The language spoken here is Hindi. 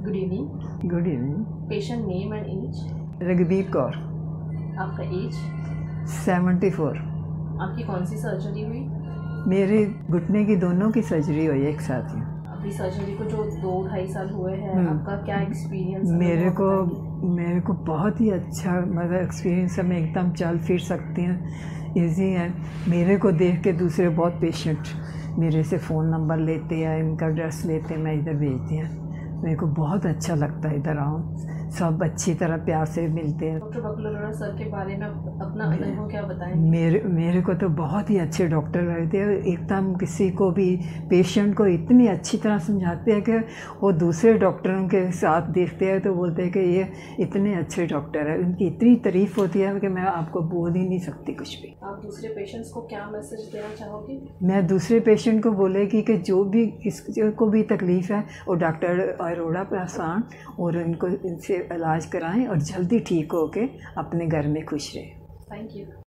Good evening. Good evening. Patient name and age? Raghubir Kaur. आपका एज? 74। आपकी कौन सी सर्जरी हुई? मेरे घुटने की दोनों की सर्जरी हुई एक साथ ही। अभी सर्जरी को जो 2-2.5 साल हुए हैं, आपका क्या एक्सपीरियंस? मेरे को बहुत ही अच्छा मतलब एक्सपीरियंस है। मैं एकदम चल फिर सकती हूँ, ईजी है। मेरे को देख के दूसरे बहुत पेशेंट मेरे से फ़ोन नंबर लेते हैं, इनका एड्रेस लेते हैं, मैं इधर भेजती हैं। मेरे को बहुत अच्छा लगता है इधर आऊँ, सब अच्छी तरह प्यार से मिलते हैं। डॉक्टर बकलू अरोड़ा सर के बारे में अपना अनुभव क्या बताएंगे? मेरे को तो बहुत ही अच्छे डॉक्टर लगते हैं। एकदम किसी को भी पेशेंट को इतनी अच्छी तरह समझाते हैं कि वो दूसरे डॉक्टरों के साथ देखते हैं तो बोलते हैं कि ये इतने अच्छे डॉक्टर हैं। उनकी इतनी तारीफ़ होती है कि मैं आपको बोल ही नहीं सकती कुछ भी। आप दूसरे पेशेंट्स को क्या मैसेज देना चाहोगे? मैं दूसरे पेशेंट को बोलेगी कि जो भी किसको भी तकलीफ़ है वो डॉक्टर अरोड़ा पे आसान और इनको इनसे इलाज कराएं और जल्दी ठीक होके अपने घर में खुश रहें। Thank you.